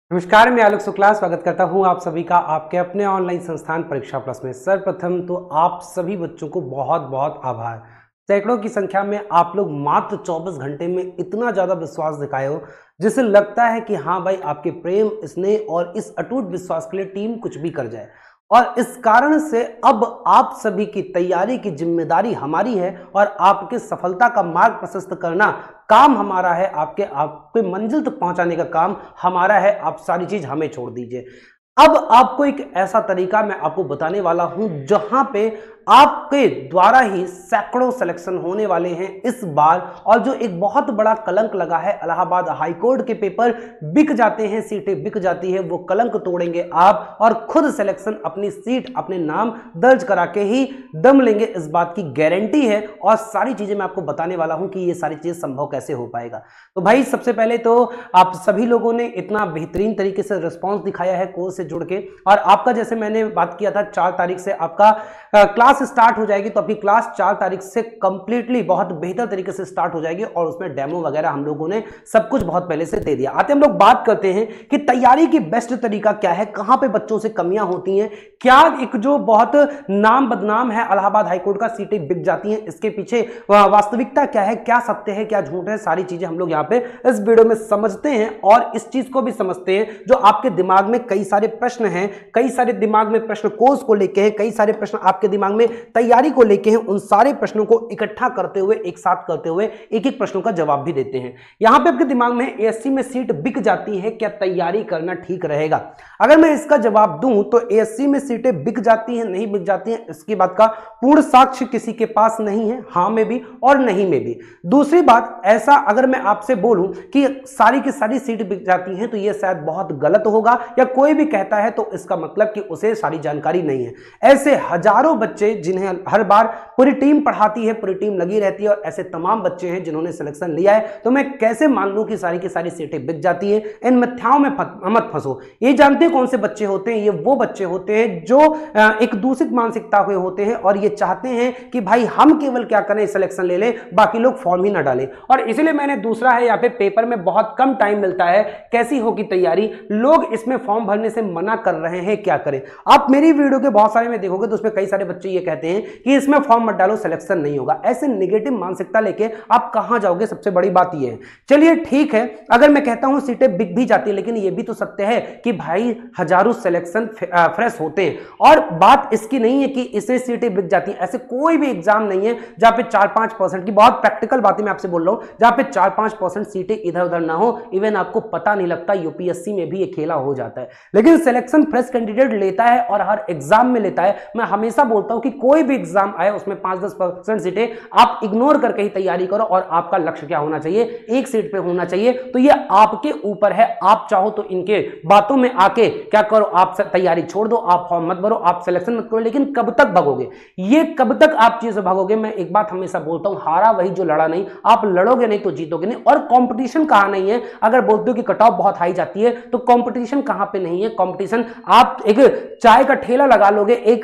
नमस्कार, मैं आलोक शुक्ला स्वागत करता हूं आप सभी का आपके अपने ऑनलाइन संस्थान परीक्षा प्लस में। सर्वप्रथम तो आप सभी बच्चों को बहुत बहुत आभार। सैकड़ों की संख्या में आप लोग मात्र 24 घंटे में इतना ज़्यादा विश्वास दिखाए हो, जिससे लगता है कि हाँ भाई, आपके प्रेम, स्नेह और इस अटूट विश्वास के लिए टीम कुछ भी कर जाए। और इस कारण से अब आप सभी की तैयारी की जिम्मेदारी हमारी है और आपके सफलता का मार्ग प्रशस्त करना काम हमारा है। आपके मंजिल तक पहुंचाने का काम हमारा है। आप सारी चीज हमें छोड़ दीजिए। अब आपको एक ऐसा तरीका मैं आपको बताने वाला हूं जहां पे आपके द्वारा ही सैकड़ों सिलेक्शन होने वाले हैं इस बार। और जो एक बहुत बड़ा कलंक लगा है, इलाहाबाद हाईकोर्ट के पेपर बिक जाते हैं, सीटें बिक जाती है, वो कलंक तोड़ेंगे आप और खुद सिलेक्शन अपनी सीट अपने नाम दर्ज करा के ही दम लेंगे, इस बात की गारंटी है। और सारी चीजें मैं आपको बताने वाला हूं कि ये सारी चीजें संभव कैसे हो पाएगा। तो भाई, सबसे पहले तो आप सभी लोगों ने इतना बेहतरीन तरीके से रिस्पॉन्स दिखाया है कोर्स से जुड़ के। और आपका, जैसे मैंने बात किया था, 4 तारीख से आपका क्लास स्टार्ट हो जाएगी। तो आपकी क्लास 4 तारीख से कंप्लीटली बहुत बेहतर तरीके से स्टार्ट हो जाएगी और उसमें डेमो वगैरह हम लोगों ने सब कुछ बहुत पहले से दे दिया। आते हम लोग बात करते हैं कि तैयारी की बेस्ट तरीका क्या है, कहां पे बच्चों से कमियां होती हैं, क्या एक जो बहुत नाम बदनाम है इलाहाबाद हाईकोर्ट का, सीटें बिक जाती हैं, इसके पीछे वास्तविकता क्या है, क्या सत्य है, क्या झूठ है, सारी चीजें हम लोग यहाँ पे इस वीडियो में समझते हैं। और इस चीज को भी समझते हैं जो आपके दिमाग में कई सारे प्रश्न हैं, कई सारे दिमाग में प्रश्न कोर्स को लेके हैं, कई सारे प्रश्न आपके दिमाग में तैयारी को लेके हैं। उन सारे प्रश्नों को इकट्ठा करते हुए, एक साथ करते हुए एक एक प्रश्नों का जवाब भी देते हैं। यहां पे आपके दिमाग में एएससी में सीट बिक जाती है, क्या तैयारी करना ठीक रहेगा? अगर मैं इसका जवाब दूं तो एएससी में सीटें बिक जाती हैं, नहीं बिक जाती हैं, इसकी बात का पूर्ण साक्ष्य किसी के पास नहीं है, हां में भी और नहीं में भी। दूसरी बात, ऐसा अगर मैं आपसे बोलूं कि सारी की सारी सीट बिक जाती हैं तो यह शायद बहुत गलत होगा, या कोई भी कहता है तो इसका मतलब कि उसे सारी जानकारी नहीं है। ऐसे हजारों बच्चे जिन्हें हर बार पूरी टीम पढ़ाती है, पूरी टीम लगी रहती है, और ऐसे तमाम बच्चे हैं जिन्होंने सिलेक्शन लिया है, तो मैं कैसे मान लूं कि सारी की सारी सीटें बिक जाती हैं? इन मिथ्याओं में मत फंसो। ये जानते हैं कौन से बच्चे होते हैं? ये वो बच्चे होते हैं जो एक दूषित मानसिकता हुए होते हैं और ये चाहते हैं कि भाई हम केवल क्या करें, सिलेक्शन ले लें, बाकी लोग फॉर्म ही ना डालें। और इसीलिए मैंने दूसरा है, यहाँ पे पेपर में बहुत कम टाइम मिलता है, कैसी होगी तैयारी, लोग इसमें फॉर्म भरने से मना कर रहे हैं, क्या करें? आप मेरी वीडियो के बहुत सारे में देखोगे तो उसमें कई सारे बच्चे ये कहते हैं कि इसमें फॉर्म मत डालो, सिलेक्शन नहीं होगा। ऐसे नेगेटिव मानसिकता लेके आप कहां जाओगे? सबसे बड़ी बात ये है। चलिए ठीक है, अगर मैं कहता हूं सीटें बिक भी जाती है, लेकिन ये भी तो सत्य है कि भाई हजारों सिलेक्शन फ्रेश होते हैं। और बात इसकी नहीं है कि इससे सीटें बिक जाती हैं। ऐसे कोई भी एग्जाम नहीं है जहां पे 4-5% की, बहुत प्रैक्टिकल बातें मैं आपसे बोल रहा हूं, जहां पे 4-5% सीटें इधर उधर ना हो, इवन आपको पता नहीं लगता। यूपीएससी में भी ये खेला हो जाता है, लेकिन सिलेक्शन फ्रेश कैंडिडेट लेता है और हर एग्जाम में लेता है। मैं हमेशा बोलता हूं कि कोई भी एग्जाम आए उसमें 5-10% सीटें आप इग्नोर करके ही तैयारी करो। और आपका लक्ष्य क्या होना चाहिए? एक सीट पे होना चाहिए। तो ये आपके ऊपर है। आप चाहो तो इनके बातों में आके क्या करो, आप तैयारी छोड़ दो, आप फॉर्म मत भरो, आप सिलेक्शन मत करो। लेकिन कब तक भागोगे? ये कब तक आप चीज भागोगे? मैं एक बात हमेशा बोलता हूं, हारा वही जो लड़ा नहीं। आप लड़ोगे नहीं तो जीतोगे नहीं। और कंपटीशन कहां नहीं है? अगर बोलते हो कि कट ऑफ बहुत हाई जाती है, तो कंपटीशन कहां पे नहीं है? कंपटीशन, आप एक चाय का ठेला लगा लोगे, एक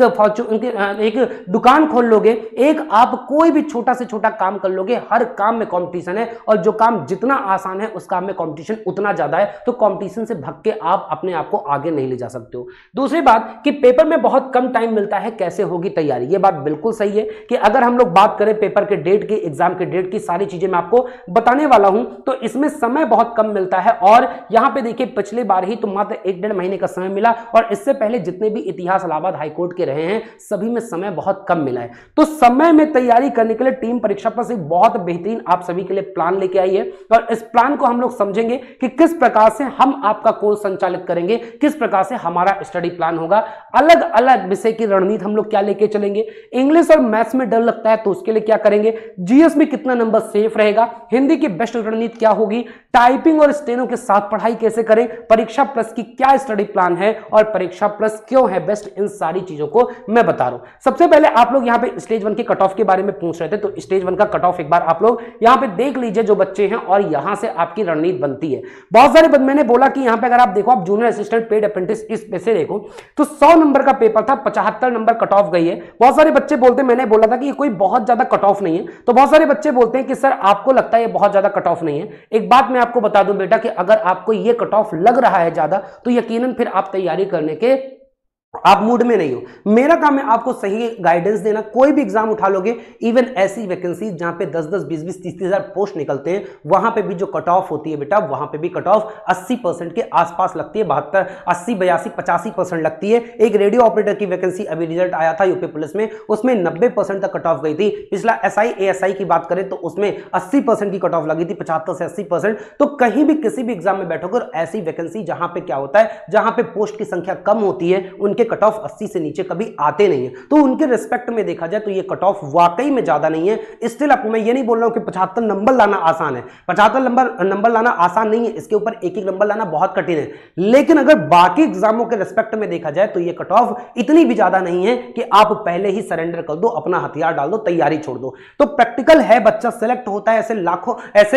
दुकान खोल लोगे, एक आप कोई भी छोटा से छोटा काम कर लोगे, हर काम में कंपटीशन है। और जो काम जितना आसान है उस काम में कंपटीशन उतना ज्यादा है। तो कंपटीशन से भाग के आप अपने आप को आगे नहीं ले जा सकते हो। दूसरी बात कि पेपर में बहुत कम टाइम मिलता है, कैसे होगी तैयारी? ये बात बिल्कुल सही है कि अगर हम लोग बात करें पेपर के डेट की, एग्जाम के डेट की, सारी चीजें मैं आपको बताने वाला हूं, तो इसमें समय बहुत कम मिलता है। और यहां पे देखिए, पिछले बार ही तो मात्र 1-1.5 महीने का समय मिला, और इससे पहले जितने भी इतिहास इलाहाबाद हाईकोर्ट के रहे हैं सभी में समय बहुत कम मिला है। तो समय में तैयारी करने के लिए टीम परीक्षा प्लस एक बहुत बेहतरीन आप सभी के लिए प्लान लेके आई है। और इस प्लान को हम लोग समझेंगे कि किस प्रकार से हम आपका कोर्स संचालित करेंगे, किस प्रकार से हमारा स्टडी प्लान होगा, अलग अलग विषय की रणनीति हम लोग क्या लेके चलेंगे। इंग्लिश और मैथ्स में डर लगता है तो उसके लिए क्या करेंगे, जीएस में कितना नंबर सेफ रहेगा, हिंदी की बेस्ट रणनीति क्या होगी, टाइपिंग और स्टेनो के साथ पढ़ाई कैसे करें, परीक्षा प्लस की क्या स्टडी प्लान है और परीक्षा प्लस क्यों है बेस्ट, इन सारी चीजों को मैं बता रहा हूं। सबसे पहले आप लोग यहाँ पे स्टेज 1 के कट ऑफ के बारे में पूछ रहे थे, तो स्टेज 1 का कट ऑफ एक बार आप लोग यहाँ पे देख लीजिए जो बच्चे हैं, और यहाँ से आपकी रणनीति बनती है। बहुत सारे मैंने बोला कि यहाँ पे अगर आप देखो, आप जूनियर असिस्टेंट पेड अप्रेंटिस इस पे से देखो तो 100 नंबर का पेपर था, 75 नंबर कट ऑफ गई है। बहुत सारे बच्चे बोलते हैं, मैंने बोला था कि ये कोई बहुत ज्यादा कट ऑफ नहीं है, तो बहुत सारे बच्चे बोलते हैं कि सर आपको लगता है ये बहुत ज्यादा कट ऑफ नहीं है। एक बात मैं आपको बता दूं बेटा कि अगर आपको ये कट ऑफ लग रहा है ज्यादा, तो यकीनन फिर आप तैयारी करने के आप मूड में नहीं हो। मेरा काम है आपको सही गाइडेंस देना। कोई भी एग्जाम उठा लोगे, इवन ऐसी वैकेंसी जहां पे 10-10, 20-20, 30-30 हजार पोस्ट निकलते हैं, वहां पे भी जो कट ऑफ होती है बेटा, वहां पे भी कट ऑफ 80% के आसपास लगती है। 72, 80, 82, 85% लगती है। एक रेडियो ऑपरेटर की वैकेंसी अभी रिजल्ट आया था यूपी पुलिस में, उसमें 90% तक कट ऑफ गई थी। पिछला SI ASI की बात करें तो उसमें 80% की कट ऑफ लगी थी, 75 से 80%। तो कहीं भी किसी भी एग्जाम में बैठोगे और ऐसी वैकेंसी जहां पे क्या होता है, जहां पे पोस्ट की संख्या कम होती है, उनके कट ऑफ 80 से नीचे कभी आते नहीं है। तो उनके रिस्पेक्ट में देखा जाए तो ये कट ऑफ वाकई में ज्यादा नहीं है। स्टिल आपको मैं ये नहीं बोल रहा हूं कि 75 नंबर लाना आसान है, 75 नंबर लाना आसान नहीं है, इसके ऊपर एक एक नंबर लाना बहुत कठिन है। लेकिन अगर बाकी एग्जामों के रिस्पेक्ट में देखा जाए तो ये कट ऑफ इतनी भी ज्यादा नहीं है कि आप पहले ही सरेंडर कर दो, अपना हथियार डाल दो, तैयारी छोड़ दो। तो प्रैक्टिकल है, बच्चा सिलेक्ट होता है, ऐसे लाखों, ऐसे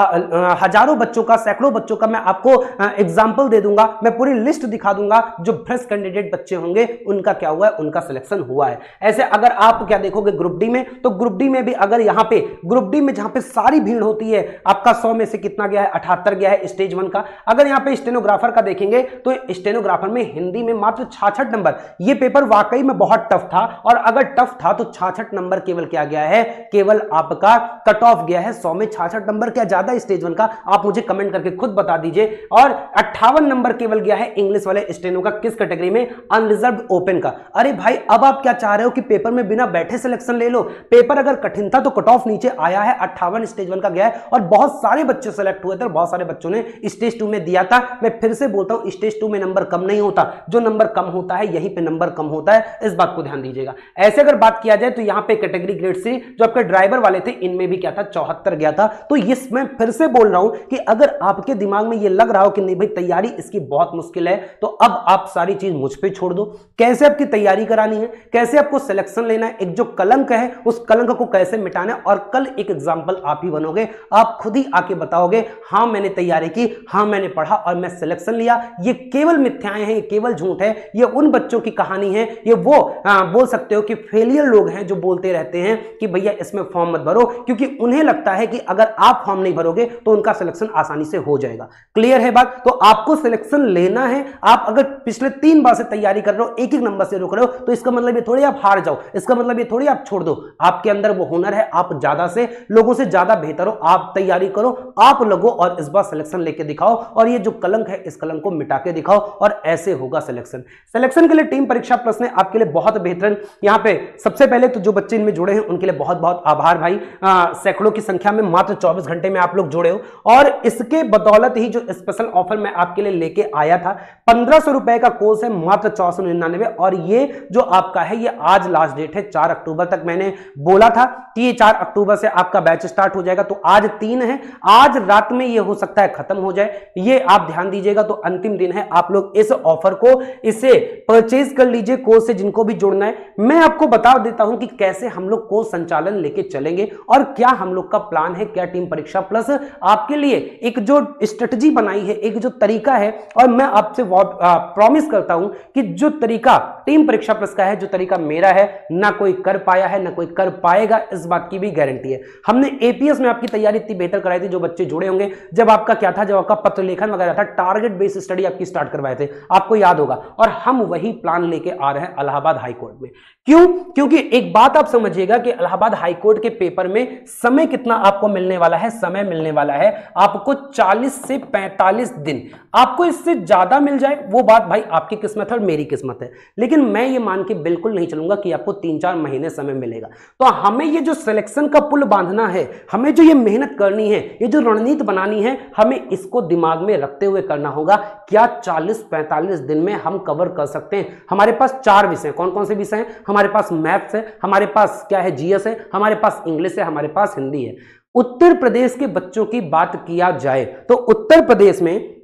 हजारों बच्चों का, सैकड़ों बच्चों का मैं आपको एग्जाम्पल दे दूंगा, मैं पूरी लिस्ट दिखा दूंगा जो फ्रेश कैंडिडेट बच्चे होंगे उनका क्या हुआ है, उनका सिलेक्शन हुआ है। ऐसे अगर आप क्या देखोगे ग्रुप डी में, तो ग्रुप डी में भी अगर यहां पे ग्रुप डी में जहां पे सारी भीड़ होती है, आपका 100 में से कितना गया है, 78 गया है स्टेज 1 का। अगर यहां पे स्टेनोग्राफर का देखेंगे तो स्टेनोग्राफर में हिंदी में मात्र 66 नंबर। ये पेपर वाकई में बहुत टफ था, और अगर टफ था तो 66 नंबर केवल क्या गया है, केवल आपका कट ऑफ गया है 100 में 66 नंबर। क्या ज्यादा स्टेज 1 का? आप मुझे कमेंट करके खुद बता दीजिए। और 58 नंबर केवल गया है इंग्लिश वाले स्टेनो का, किस कैटेगरी में, अनरिजर्व ओपन का। अरे भाई अब आप क्या चाह रहे हो कि पेपर में बिना बैठे सिलेक्शन ले लो? पेपर अगर कठिन था तो कट ऑफ नीचे आया है, 58 स्टेज 1 का गया है, और बहुत सारे बच्चे सेलेक्ट हुए थे, और बहुत सारे बच्चों ने स्टेज 2 में दिया था। मैं फिर से बोलता हूं, स्टेज 2 में नंबर कम नहीं होता, जो नंबर कम होता है यहीं पे नंबर कम होता है, इस बात को ध्यान दीजिएगा। ऐसे अगर बात किया जाए तो यहां पे कैटेगरी ग्रेड सी जो आपके ड्राइवर वाले थे, इनमें भी क्या था, 74 गया था। तो इसमें फिर से बोल रहा हूं कि अगर आपके दिमाग में यह लग रहा हो कि नहीं भाई तैयारी इसकी बहुत मुश्किल है, तो अब आप सारी चीज मुझ पे छोड़ दो। कैसे आपकी तैयारी करानी है, कैसे आपको सिलेक्शन लेना है, एक जो कलंक है उस कलंक को कैसे मिटाना है, और कल एक एग्जांपल आप ही बनोगे, आप खुद ही आके बताओगे हां मैंने तैयारी की, हां मैंने पढ़ा और मैं सिलेक्शन लिया। ये केवल मिथ्याएं हैं, ये केवल झूठ है, ये उन बच्चों की कहानी है, ये वो बोल सकते हो कि फेलियर लोग हैं जो बोलते रहते हैं कि भैया इसमें फॉर्म मत भरो, क्योंकि उन्हें लगता है कि अगर आप फॉर्म नहीं भरोगे तो उनका सिलेक्शन आसानी से हो जाएगा। क्लियर है बात? तो आपको सिलेक्शन लेना है। आप अगर पिछले 3 बार से तैयारी कर रहे हो, एक एक नंबर से रुक रहे हो, तो इसका मतलब ये थोड़ी आप हार जाओ, इसका मतलब ये थोड़ी आप छोड़ दो। आपके अंदर वो हुनर है, आप ज्यादा से लोगों से ज्यादा बेहतर हो, आप तैयारी करो, आप लगो और इस बार सिलेक्शन लेके दिखाओ, और ये जो कलंक है इस कलंक को मिटा के दिखाओ, और ऐसे होगा सिलेक्शन। सिलेक्शन के लिए टीम परीक्षा प्लस ने आपके लिए बहुत बेहतरीन, यहां पे सबसे पहले तो जो बच्चे इनमें जुड़े हैं उनके लिए बहुत बहुत आभार भाई। सैकड़ों की संख्या में मात्र 24 घंटे में आप लोग जुड़े हो, और इसके बदौलत ही जो स्पेशल ऑफर मैं आपके लिए लेके आया था, 1500 रुपए का कोर्स है मात्र 1499, और ये जो आपका है ये आज लास्ट डेट है 4 अक्टूबर तक। मैंने बोला था कि ये 4 अक्टूबर से आपका बैच स्टार्ट हो जाएगा, तो आज 3 है, आज रात में ये हो सकता है खत्म हो जाए, ये आप ध्यान दीजिएगा। तो अंतिम दिन है, आप लोग इस ऑफर को, इसे परचेज कर लीजिए कोर्स से, जिनको भी जुड़ना है। मैं आपको बता देता हूं कि कैसे हम लोग कोर्स संचालन लेके चलेंगे और क्या हम लोग का प्लान है, क्या टीम परीक्षा प्लस आपके लिए एक जो स्ट्रेटजी बनाई है, एक जो तरीका है, और मैं आपसे प्रॉमिस करता हूं कि जो तरीका टीम परीक्षा प्लस का है, जो तरीका मेरा है, ना कोई कर पाया है ना कोई कर पाएगा, इस बात की भी गारंटी है। हमने एपीएस में आपकी तैयारी इतनी बेहतर कराई थी, जो बच्चे जुड़े होंगे, जब आपका क्या था, जब आपका पत्र लेखन वगैरह था, टारगेट बेस्ड स्टडी आपकी स्टार्ट करवाए थे, आपको याद होगा, और हम वही प्लान लेके आ रहे हैं इलाहाबाद हाईकोर्ट में। क्यों? क्योंकि एक बात आप समझिएगा कि इलाहाबाद हाईकोर्ट के पेपर में समय कितना आपको मिलने वाला है, समय मिलने वाला है आपको 40 से 45 दिन। आपको इससे ज्यादा मिल जाए वो बात भाई आपकी किस्मत है और मेरी किस्मत है, लेकिन मैं ये मान के बिल्कुल नहीं चलूंगा कि आपको 3-4 महीने समय मिलेगा। तो हमें ये जो सिलेक्शन का पुल बांधना है, हमें जो ये मेहनत करनी है, ये जो रणनीति बनानी है, हमें इसको दिमाग में रखते हुए करना होगा। क्या 40-45 दिन में हम कवर कर सकते हैं? हमारे पास 4 विषय, कौन कौन से विषय हैं? हमारे पास मैथ्स है, हमारे पास क्या है, जीएस है, हमारे पास इंग्लिश है, हमारे पास हिंदी है। उत्तर प्रदेश के बच्चों की बात किया जाए तो उत्तर प्रदेश में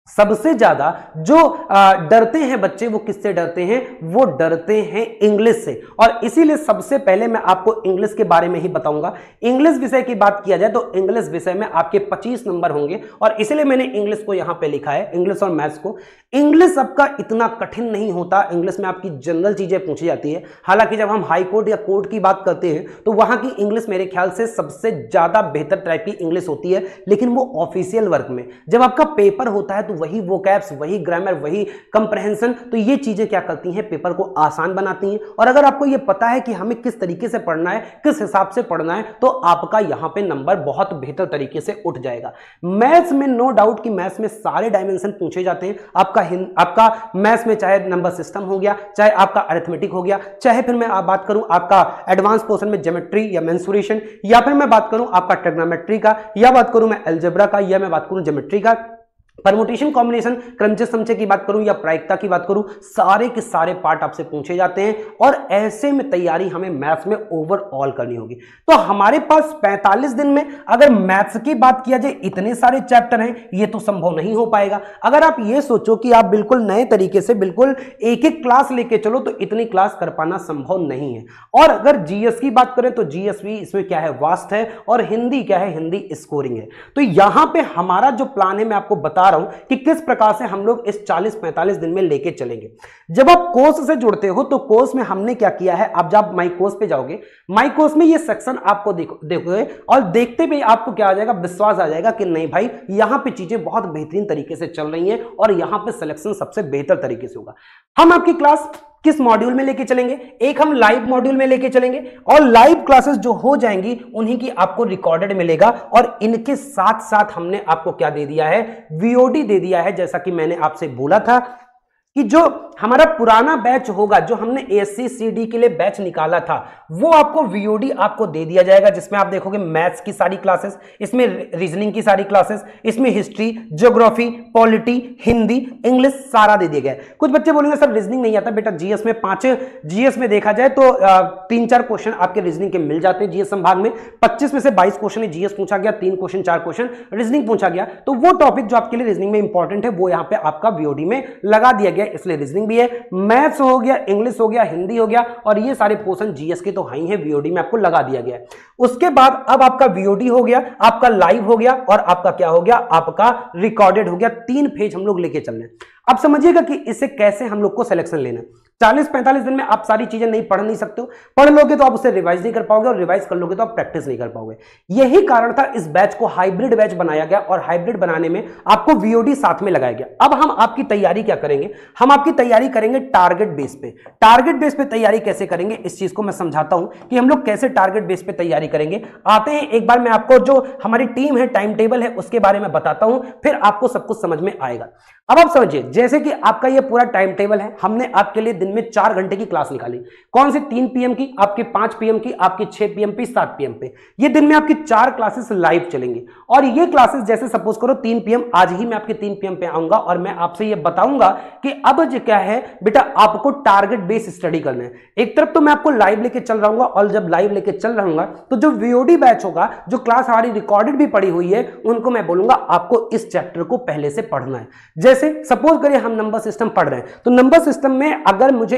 सबसे ज्यादा जो डरते हैं बच्चे, वो किससे डरते हैं? वो डरते हैं इंग्लिश से। और इसीलिए सबसे पहले मैं आपको इंग्लिश के बारे में ही बताऊंगा। इंग्लिश विषय की बात किया जाए तो इंग्लिश विषय में आपके 25 नंबर होंगे, और इसीलिए मैंने इंग्लिश को यहां पे लिखा है, इंग्लिश और मैथ्स को। इंग्लिश आपका इतना कठिन नहीं होता, इंग्लिश में आपकी जनरल चीजें पूछी जाती है। हालांकि जब हम हाई कोर्ट या कोर्ट की बात करते हैं तो वहां की इंग्लिश मेरे ख्याल से सबसे ज्यादा बेहतर टाइप की इंग्लिश होती है, लेकिन वो ऑफिशियल वर्क में। जब आपका पेपर होता है तो वही वोकैब्स, वही ग्रामर, वही कंप्रहेंशन, तो ये चीजें क्या करती हैं, पेपर को आसान बनाती हैं। और अगर आपको ये पता है कि हमें किस तरीके से पढ़ना है, किस हिसाब से पढ़ना है, तो आपका यहां पे नंबर बहुत बेहतर तरीके से उठ जाएगा। मैथ्स में नो डाउट कि मैथ्स में सारे डायमेंशन पूछे जाते हैं। आपका मैथ्स में चाहे नंबर सिस्टम हो गया, चाहे आपका अरिथमेटिक हो गया, चाहे फिर मैं बात करूं आपका एडवांस पोर्शन में ज्योमेट्री या मेंसुरेशन, या फिर मैं बात करूं आपका ट्रिग्नोमेट्री का, या बात करूं मैं अलजेब्रा का, या मैं बात करूं ज्योमेट्री का, परमुटेशन, कॉम्बिनेशन, क्रमचय समचय की बात करूं या प्रायिकता की बात करूं, सारे के सारे पार्ट आपसे पूछे जाते हैं। और ऐसे में तैयारी हमें मैथ्स में ओवरऑल करनी होगी। तो हमारे पास 45 दिन में अगर मैथ्स की बात किया जाए, इतने सारे चैप्टर हैं, ये तो संभव नहीं हो पाएगा। अगर आप ये सोचो कि आप बिल्कुल नए तरीके से बिल्कुल एक एक क्लास लेके चलो, तो इतनी क्लास कर पाना संभव नहीं है। और अगर जीएस की बात करें तो जीएस भी इसमें क्या है, वास्ट है, और हिंदी क्या है, हिंदी स्कोरिंग है। तो यहां पे हमारा जो प्लान है, मैं आपको बता रहा हूं कि किस प्रकार से हम लोग इस 40-45 दिन में लेके चलेंगे। जब आप कोर्स से जुड़ते हो तो कोर्स में हमने क्या किया है, आप जब माई कोर्स पे जाओगे, माई कोर्स में ये सेक्शन आपको देखोगे और देखते भी आपको क्या आ जाएगा, विश्वास आ जाएगा कि नहीं भाई, यहां पे चीजें बहुत बेहतरीन तरीके से चल रही हैं और यहां पे सिलेक्शन सबसे बेहतर तरीके से होगा। हम आपकी क्लास किस मॉड्यूल में लेके चलेंगे? एक हम लाइव मॉड्यूल में लेके चलेंगे, और लाइव क्लासेस जो हो जाएंगी उन्हीं की आपको रिकॉर्डेड मिलेगा। और इनके साथ साथ हमने आपको क्या दे दिया है, वीओडी दे दिया है। जैसा कि मैंने आपसे बोला था कि जो हमारा पुराना बैच होगा, जो हमने एएससी सीडी के लिए बैच निकाला था, वो आपको वीओडी आपको दे दिया जाएगा, जिसमें आप देखोगे मैथ्स की सारी क्लासेस, इसमें रीजनिंग की सारी क्लासेस, इसमें history, geography, polity, Hindi, English सारा दे दिया गया है। कुछ बच्चे बोलेंगे सर रीजनिंग नहीं आता। बेटा जीएस में 5, जीएस में देखा जाए तो 3-4 क्वेश्चन आपके रीजनिंग के मिल जाते हैं। जीएस संभाग में 25 में से 22 क्वेश्चन जीएस पूछा गया, 3 क्वेश्चन 4 क्वेश्चन रीजनिंग पूछा गया। तो वो टॉपिक जो आपके लिए रीजनिंग में इंपॉर्टेंट है, वो यहाँ पे आपका वीओडी में लगा दिया गया, इसलिए रीजनिंग भी है, मैथ्स हो गया, इंग्लिश हो गया, हिंदी हो गया, और ये सारे पोर्शन जीएस के तो हाई हैं, वीओडी में आपको लगा दिया गया है। उसके बाद अब आपका वीओडी हो गया, आपका लाइव हो गया, और आपका क्या हो गया, आपका रिकॉर्डेड हो गया। 3 पेज हम लोग लेके चलने। अब समझिएगा कि इससे कैसे हम लोग को सिलेक्शन लेना। 40-45 दिन में आप सारी चीजें नहीं पढ़ नहीं सकते हो। पढ़ लोगे तो आप उसे रिवाइज नहीं कर पाओगे, और रिवाइज कर लोगे तो आप प्रैक्टिस नहीं कर पाओगे। यही कारण था इस बैच को हाइब्रिड बैच बनाया गया, और हाइब्रिड बनाने में आपको वीओडी साथ में लगाया गया। अब हम आपकी तैयारी क्या करेंगे, हम आपकी तैयारी करेंगे टारगेट बेस पे। टारगेट बेस पे तैयारी कैसे करेंगे, इस चीज को मैं समझाता हूं कि हम लोग कैसे टारगेट बेस पे तैयारी करेंगे। आते हैं, एक बार मैं आपको जो हमारी टीम है, टाइम टेबल है, उसके बारे में बताता हूं, फिर आपको सब कुछ समझ में आएगा। अब आप समझिए, जैसे कि आपका ये पूरा टाइम टेबल है, हमने आपके लिए दिन में 4 घंटे की क्लास निकाली। कौन सी? 3 पीएम की, आपके 5 पीएम की, आपके 6 पीएम पे, 7 पीएम पे। ये दिन में आपकी 4 क्लासेस लाइव चलेंगी। और ये क्लासेस जैसे सपोज करो 3 पीएम, आज ही मैं आपके 3 पीएम पे आऊंगा और मैं आपसे ये बताऊंगा कि अब जो क्या है बेटा, आपको टारगेट बेस स्टडी करना है। एक तरफ तो मैं आपको लाइव लेके चल रहा हूँ, और जब लाइव लेके चल रहूंगा तो जो वीओडी बैच होगा, जो क्लास हमारी रिकॉर्डेड भी पड़ी हुई है, उनको मैं बोलूंगा आपको इस चैप्टर को पहले से पढ़ना है। जैसे सपोज करिए हम नंबर सिस्टम पढ़ रहे हैं, तो नंबर सिस्टम में अगर मुझे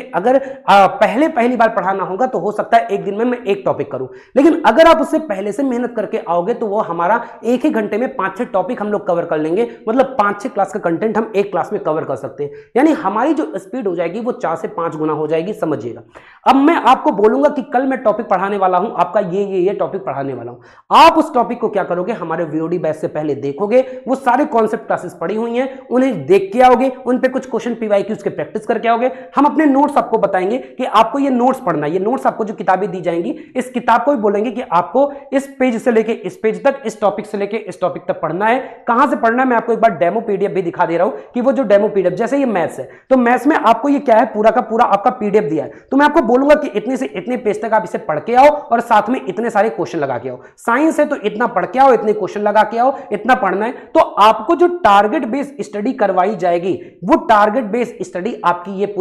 पहली बार पढ़ाना होगा तो हो सकता है एक दिन में मैं एक टॉपिक करूं, लेकिन अगर आप उससे पहले से मेहनत करके आओगे तो वो हमारा एक ही घंटे में 5-6 टॉपिक हम लोग कवर कर लेंगे। मतलब 5-6 क्लास का कंटेंट हम एक क्लास में कवर कर सकते हैं। यानी हमारी जो स्पीड हो जाएगी वो 4 से 5 गुना हो जाएगी, समझिएगा। अब मैं आपको बोलूंगा कि कल मैं टॉपिक पढ़ाने वाला हूं, आपका ये टॉपिक पढ़ाने वाला हूं। आप उस टॉपिक को क्या करोगे, हमारे वीओडी बैच से पहले देखोगे, वो सारे कॉन्सेप्ट क्लासेस पढ़ी हुई हैं, उन्हें देख के आओगे, उन पे कुछ क्वेश्चन पीवाईक्यूज के प्रैक्टिस करके आओगे। हम अपने नोट्स आपको बताएंगे कि आपको ये नोट्स पढ़ना है। ये नोट्स आपको जो किताबें दी जाएंगी, इस किताब को भी बोलेंगे कि आपको इस पेज से लेके इस पेज तक, इस टॉपिक से लेके इस टॉपिक तक पढ़ना है। कहां से पढ़ना है मैं आपको एक बार डेमो पीडीएफ भी दिखा दे रहा हूं कि वो जो डेमो पीडीएफ, जैसे ये मैथ्स है तो मैथ्स में आपको ये क्या है, पूरा का पूरा आपका पीडीएफ दिया है, तो मैं आपको बोलूंगा कि इतने से इतने पेज तक आप इसे पढ़ के आओ और साथ में इतने सारे क्वेश्चन लगा के आओ। साइंस है तो इतना पढ़ के आओ, इतने क्वेश्चन लगा के आओ, इतना पढ़ना है। तो आपको जो टारगेट बेस्ड स्टडी करवाई जाएगी, वो टारगेट बेस्ड स्टडी आपकी ये पूरी किताबें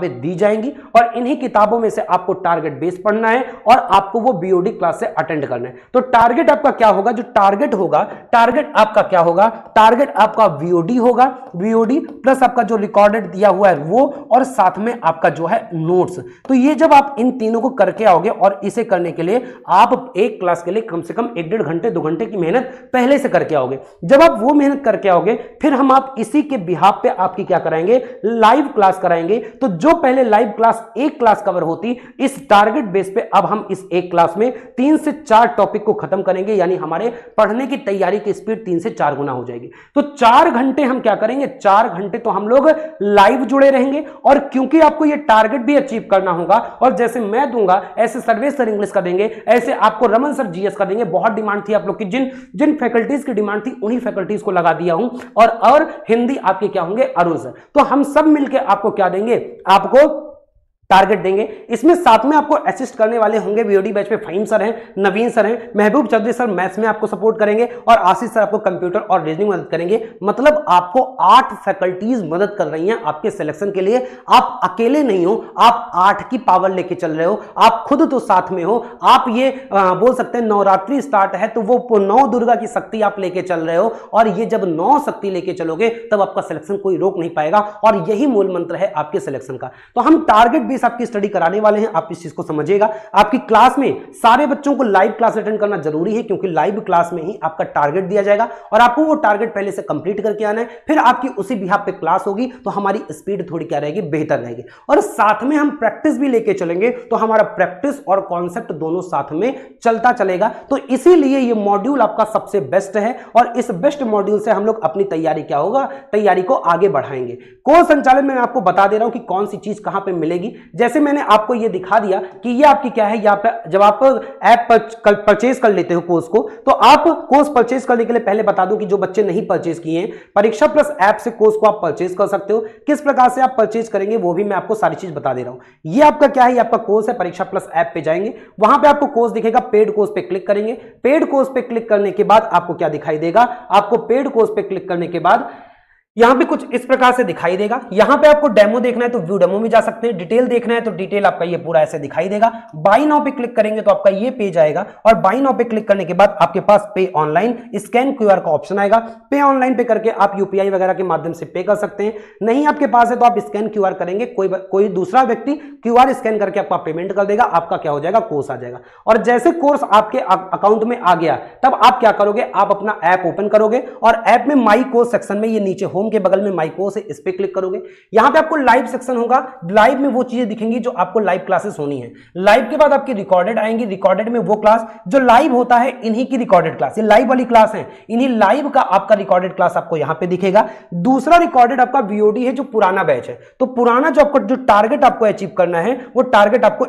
किताबें दी जाएंगी और इन्हीं किताबों में से आपको टारगेट बेस पढ़ना है और आपको वो बीओडी क्लास से अटेंड करना है। तो टारगेट आपका क्या होगा, जो टारगेट होगा, टारगेट आपका क्या होगा, टारगेट आपका वीओडी होगा, वीओडी प्लस आपका जो रिकॉर्डेड दिया हुआ है वो, और साथ में आपका जो है नोट्स। तो ये जब आप इन तीनों को करके आओगे, और इसे करने के लिए आप एक क्लास के लिए कम से कम 1-1.5 घंटे 2 घंटे की मेहनत पहले से करके आओगे। जब आप वो मेहनत करके आओगे, फिर हम आप इसी के बिहाफ पे आपकी क्या कराएंगे, लाइव क्लास कराएंगे। तो जो पहले लाइव क्लास एक क्लास कवर होती, इस टारगेट बेस पे अब हम इस एक क्लास में 3 से 4 टॉपिक को खत्म करेंगे, यानी हमारे पढ़ने की तैयारी की स्पीड 3 से 4 गुना हो जाएगी। तो 4 घंटे हम क्या करेंगे, 4 घंटे तो हम लोग लाइव जुड़े रहेंगे। और क्योंकि आपको ये टारगेट भी अचीव करना होगा, और जैसे मैं दूंगा ऐसे सर्वेश सर इंग्लिश का देंगे, ऐसे आपको रमन सर जीएस का देंगे। बहुत डिमांड थी आप लोग की, जिन जिन फैकल्टीज की डिमांड थी उन्हीं फैकल्टीज को लगा दिया हूं। और हिंदी आपके क्या होंगे, अरुण सर। तो हम सब मिलकर आपको क्या देंगे, आपको टारगेट देंगे। इसमें साथ में आपको असिस्ट करने वाले होंगे बीओडी बैच पे फहीम सर हैं, नवीन सर हैं, महबूब चौधरी सर मैथ्स में आपको सपोर्ट करेंगे, और आशीष सर आपको कंप्यूटर और रीजनिंग मदद करेंगे। मतलब आपको 8 फैकल्टीज मदद कर रही हैं आपके सिलेक्शन के लिए। आप अकेले नहीं हो, आप 8 की पावर लेके चल रहे हो, आप खुद तो साथ में हो। आप ये बोल सकते हैं नवरात्रि स्टार्ट है तो वो 9 दुर्गा की शक्ति आप लेके चल रहे हो, और ये जब 9 शक्ति लेके चलोगे तब आपका सिलेक्शन कोई रोक नहीं पाएगा। और यही मूल मंत्र है आपके सिलेक्शन का। तो हम टारगेट आपकी स्टडी कराने वाले हैं, आप इस चीज को समझिएगा। आपकी क्लास में सारे बच्चों को लाइव क्लास अटेंड करना जरूरी है, क्योंकि लाइव क्लास में ही आपका टारगेट दिया जाएगा और आपको वो टारगेट पहले से कंप्लीट करके आना है। फिर आपकी उसी बिहाफ पे क्लास होगी, तो हमारी स्पीड थोड़ी क्या रहेगी, बेहतर रहेगी। और साथ में हम प्रैक्टिस भी लेके चलेंगे, तो हमारा प्रैक्टिस और कॉन्सेप्ट दोनों साथ में चलता चलेगा। तो इसीलिए ये मॉड्यूल आपका सबसे बेस्ट है, और इस बेस्ट मॉड्यूल से हम लोग अपनी तैयारी क्या होगा, तैयारी को आगे बढ़ाएंगे। कोर्स संचालन में मैं आपको बता दे रहा हूं कि कौन सी चीज कहां पे मिलेगी। जैसे मैंने आपको ये दिखा दिया कि ये आपकी क्या है, यहाँ पे जब आप ऐप परचेज कर लेते हो कोर्स को, तो आप कोर्स परचेज करने के लिए पहले बता दूं कि जो बच्चे नहीं परचेज किए हैं, परीक्षा प्लस ऐप से कोर्स को आप परचेज कर सकते हो। किस प्रकार से आप परचेज करेंगे वो भी मैं आपको सारी चीज बता दे रहा हूं। ये आपका क्या है, ये आपका कोर्स है। परीक्षा प्लस ऐप पे जाएंगे, वहां पे आपको कोर्स दिखेगा, पेड कोर्स पे क्लिक करेंगे। पेड कोर्स पे क्लिक करने के बाद आपको क्या दिखाई देगा, आपको पेड कोर्स पे क्लिक करने के बाद यहां पे कुछ इस प्रकार से दिखाई देगा। यहां पे आपको डेमो देखना है तो व्यू डेमो में जा सकते हैं, डिटेल देखना है तो डिटेल आपका ये पूरा ऐसे दिखाई देगा। बाई नाउ पे क्लिक करेंगे तो आपका ये पेज आएगा, और बाई नाउ पे क्लिक करने के बाद आपके पास पे ऑनलाइन स्कैन क्यूआर का ऑप्शन आएगा। पे ऑनलाइन पे करके आप यूपीआई वगैरह के माध्यम से पे कर सकते हैं। नहीं आपके पास है तो आप स्कैन क्यूआर करेंगे, कोई दूसरा व्यक्ति क्यूआर स्कैन करके आपका पेमेंट कर देगा, आपका क्या हो जाएगा, कोर्स आ जाएगा। और जैसे कोर्स आपके अकाउंट में आ गया, तब आप क्या करोगे, आप अपना ऐप ओपन करोगे, और ऐप में माई कोर्स सेक्शन में ये नीचे होम के बगल में माई कोर्स है, इस पे क्लिक करोगे। यहां पे आपको लाइव सेक्शन होगा, लाइव में वो चीजें दिखेंगी जो आपको लाइव क्लासेस होनी है। लाइव के बाद आपकी रिकॉर्डेड आएंगी, रिकॉर्डेड में वो क्लास जो लाइव होता है, इन्हीं की रिकॉर्डेड क्लास, ये लाइव वाली क्लास है, इन्हीं लाइव का आपका रिकॉर्डेड क्लास आपको यहां पे दिखेगा। दूसरा रिकॉर्डेड आपका वीओडी है जो पुराना बैच है। तो पुराना जो आपको जो टारगेट आपको अचीव करना है, वो टारगेट आपको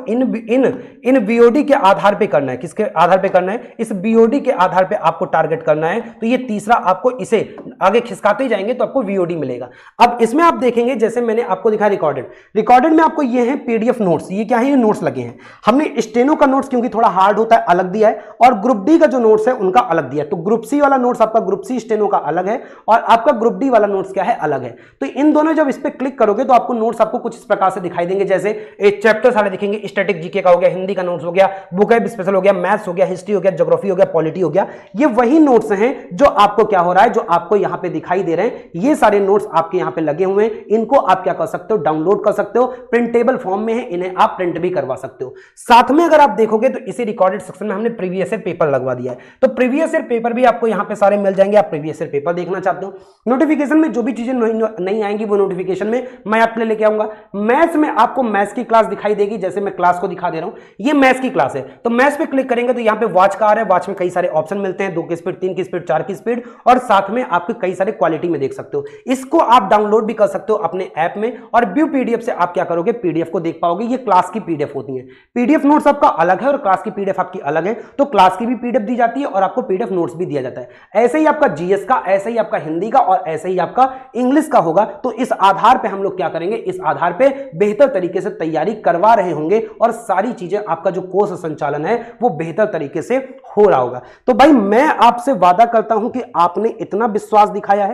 इन वीओडी के आधार पे करना है। किसके आधार पे करना है, इस वीओडी के आधार पे आपको टारगेट करना है। तो ये तीसरा आपको इसे आगे खिसकाते जाएंगे तो आपको वीओडी मिलेगा। अब इसमें आप देखेंगे, जैसे मैंने आपको दिखाया रिकॉर्डेड में आपको ये है पीडीएफ नोट्स। ये क्या है, ये नोट्स लगे हैं। हमने स्टेनो का नोट्स क्योंकि थोड़ा हार्ड होता है अलग दिया है, और ग्रुप डी का जो नोट्स है उनका अलग दिया है। तो ग्रुप सी वाला नोट्स आपका ग्रुप सी स्टेनो का अलग है, और आपका ग्रुप डी वाला नोट्स क्या है, अलग है। तो इन दोनों जब इस पे क्लिक करोगे तो आपको नोट्स आपको कुछ इस प्रकार से दिखाई देंगे। जैसे एक चैप्टर सारे दिखेंगे, स्टैटिक जीके का हो गया, हिंदी का नोट्स हो गया, बुकैब स्पेशल हो गया, मैथ्स हो गया, हिस्ट्री हो गया, ज्योग्राफी हो गया, पॉलिटी हो गया। ये वही नोट्स हैं जो आपको क्या हो रहा है, जो आपको यहां पे दिखाई दे रहे हैं। ये सारे नोट्स आपके यहां पे लगे हुए हैं। इनको आप क्या कर सकते हो, डाउनलोड कर सकते हो, प्रिंटेबल फॉर्म में है, इन्हें आप प्रिंट भी करवा सकते हो। साथ में अगर आप देखोगे तो इसी रिकॉर्डेड सेक्शन में हमने प्रीवियस ईयर पेपर लगवा दिया है। तो प्रीवियस ईयर पेपर भी आपको यहां पे सारे मिल जाएंगे। आप प्रीवियस ईयर पेपर देखना चाहते हो, नोटिफिकेशन में जो भी चीजें नहीं आएंगी वो नोटिफिकेशन में मैं आपके लिए लेके आऊंगा। मैथ्स में आपको मैथ्स की क्लास दिखाई देगी, जैसे मैं क्लास को दिखा दे रहा हूं, ये मैथ्स की क्लास है। तो मैथ्स पे क्लिक करेंगे तो यहां पे वॉच का आ रहा है, वॉच में कई सारे ऑप्शन मिलते हैं, 2 की स्पीड, 3 की स्पीड, 4 की स्पीड, और साथ में आपके कई सारे क्वालिटी में देख सकते हो। इसको आप डाउनलोड भी कर सकते हो अपने ऐप में, और व्यू पीडीएफ से आप क्या करोगे, पीडीएफ को देख पाओगे। ये क्लास की पीडीएफ होती है। पीडीएफ नोट्स आपका अलग है और क्लास की पीडीएफ आपकी अलग है। तो क्लास की भी पीडीएफ दी जाती है और आपको पीडीएफ नोट्स भी दिया जाता है। ऐसे ही आपका जीएस का, ऐसे ही आपका हिंदी का, और ऐसे ही आपका इंग्लिश का होगा। तो इस आधार पे हम लोग क्या करेंगे, इस आधार पे बेहतर तरीके से तैयारी करवा रहे होंगे, और सारी चीजें आपका जो कोर्स संचालन है वो बेहतर तरीके से हो रहा होगा। तो भाई मैं आपसे वादा करता हूं कि आपने इतना विश्वास दिखाया है,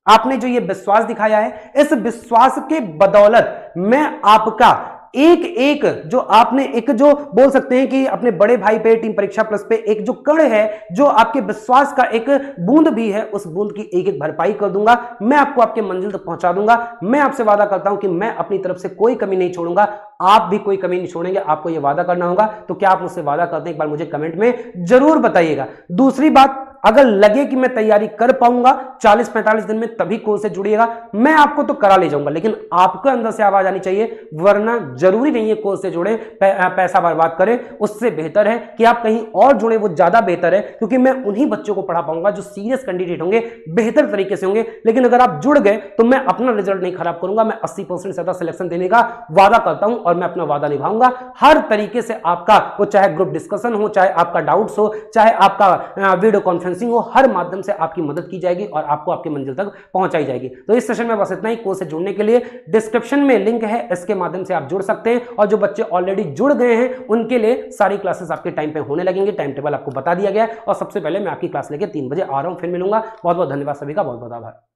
आपने जो ये विश्वास दिखाया है, इस विश्वास के बदौलत मैं आपका एक एक जो आपने एक जो बोल सकते हैं कि अपने बड़े भाई पे टीम परीक्षा प्लस पे एक जो कण है, जो आपके विश्वास का एक बूंद भी है, उस बूंद की एक एक भरपाई कर दूंगा। मैं आपको आपके मंजिल तक पहुंचा दूंगा। मैं आपसे वादा करता हूं कि मैं अपनी तरफ से कोई कमी नहीं छोड़ूंगा, आप भी कोई कमी नहीं छोड़ेंगे। आपको यह वादा करना होगा। तो क्या आप मुझसे वादा करते हैं, एक बार मुझे कमेंट में जरूर बताइएगा। दूसरी बात, अगर लगे कि मैं तैयारी कर पाऊंगा 40-45 दिन में, तभी कोर्स से जुड़िएगा। मैं आपको तो करा ले जाऊंगा, लेकिन आपके अंदर से आवाज आनी चाहिए, वरना जरूरी नहीं है कोर्स से जुड़े पैसा बर्बाद करें। उससे बेहतर है कि आप कहीं और जुड़े, वो ज्यादा बेहतर है, क्योंकि मैं उन्हीं बच्चों को पढ़ा पाऊंगा जो सीरियस कैंडिडेट होंगे, बेहतर तरीके से होंगे। लेकिन अगर आप जुड़ गए तो मैं अपना रिजल्ट नहीं खराब करूंगा। मैं 80% से ज्यादा सिलेक्शन देने का वादा करता हूं और मैं अपना वादा निभाऊंगा। हर तरीके से आपका, वो चाहे ग्रुप डिस्कशन हो, चाहे आपका डाउट्स हो, चाहे आपका वीडियो कॉन्फ्रेंसिंग हो, हर माध्यम से आपकी मदद की जाएगी और आपको आपके मंजिल तक पहुंचाई जाएगी। तो इस सेशन में बस इतना ही। कोर्स से जुड़ने के लिए डिस्क्रिप्शन में लिंक है, इसके माध्यम से आप जुड़ सकते हैं। और जो बच्चे ऑलरेडी जुड़ गए हैं उनके लिए सारी क्लासेस आपके टाइम पे होने लगेंगे। टाइम टेबल आपको बता दिया गया है। और सबसे पहले मैं आपकी क्लास लेके 3 बजे आ रहा हूं, फिर मिलूंगा। बहुत बहुत धन्यवाद सभी का, बहुत बहुत आभार।